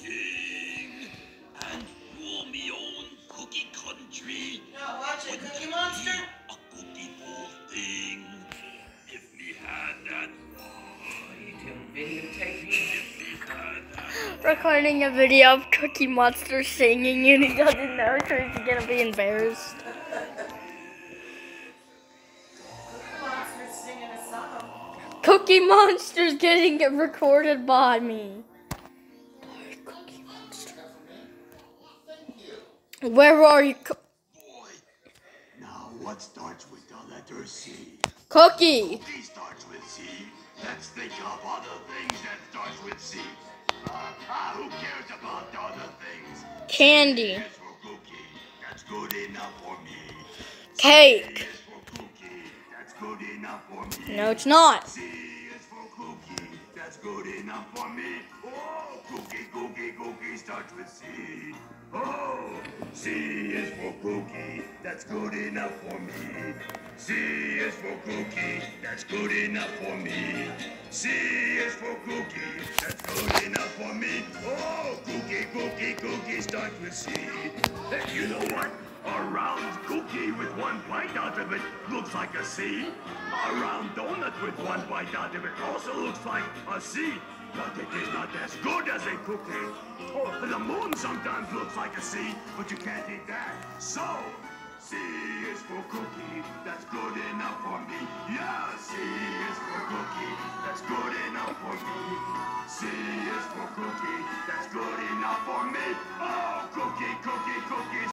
king and rule me own cookie country. Now watch it, Wouldn't Cookie it Monster. be a cookie-full thing if me had that if me had that Recording a video of Cookie Monster singing and he doesn't know, so he's gonna be embarrassed. Cookie Monster's singing a song. Cookie Monster's getting recorded by me. Cookie Monster. Where are you? boy. Now what starts with the letter C? Cookie. Cookie starts with C. Let's think of other things that starts with C. Who cares about the other things? Candy. C is for cookie. That's good enough for me. Cake. C is for cookie. That's good enough for me. No, it's not. C is for cookie. That's good enough for me. Oh, cookie starts with C. Oh, C is for cookie. That's good enough for me. C is for cookie. That's good enough for me. C is for cookie. That's good enough for me. Oh, cookie starts with C. Hey, you know what? A round cookie with one bite out of it looks like a C. A round donut with one bite out of it also looks like a C. But it is not as good as a cookie. Oh, the moon sometimes looks like a C, but you can't eat that. So, C is for cookie. That's good enough for me. Yeah, C is for cookie. That's good enough for me. C is for cookie. That's good enough for me. Oh, cookie